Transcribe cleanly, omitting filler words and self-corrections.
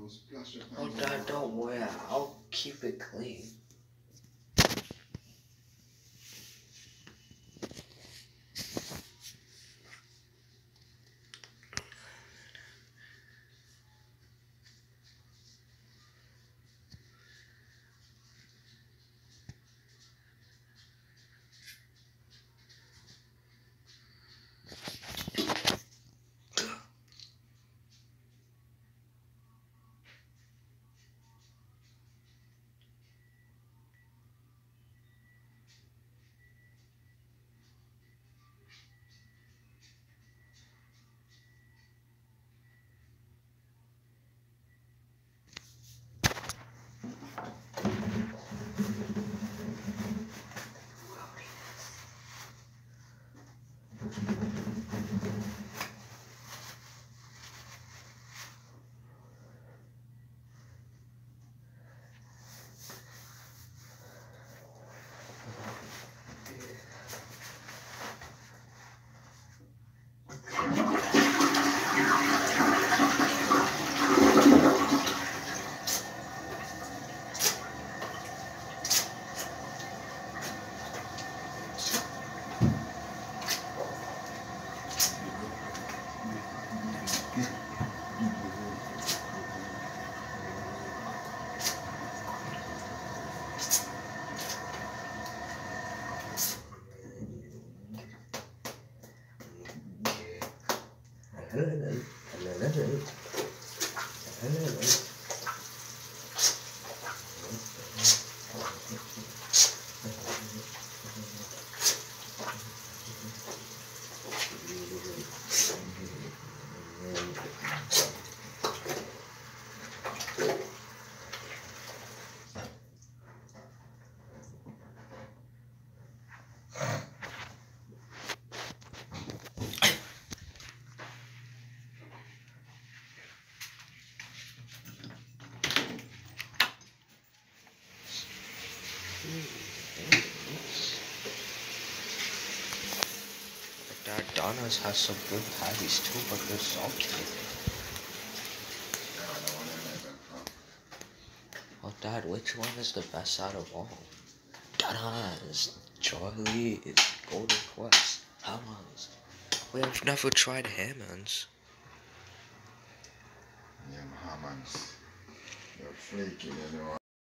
Oh, Dad, don't worry. I'll keep it clean. Dad, Donna's has some good patties too, but they're salty. Oh, Dad, which one is the best out of all? Donna's, Charlie's, Golden Quest, Hammond's. We have never tried Hammond's. Yeah, Hammond's. They're flaky, you know.